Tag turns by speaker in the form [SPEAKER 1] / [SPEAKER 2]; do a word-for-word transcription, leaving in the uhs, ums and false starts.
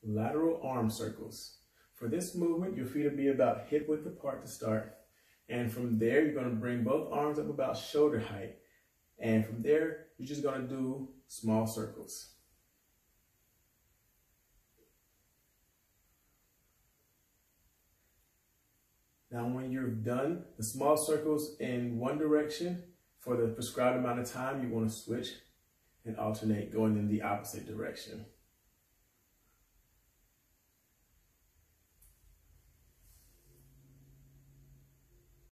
[SPEAKER 1] lateral arm circles. For this movement, your feet will be about hip width apart to start. And from there, you're going to bring both arms up about shoulder height. And from there, you're just going to do small circles. Now, when you've done the small circles in one direction for the prescribed amount of time, you want to switch and alternate going in the opposite direction.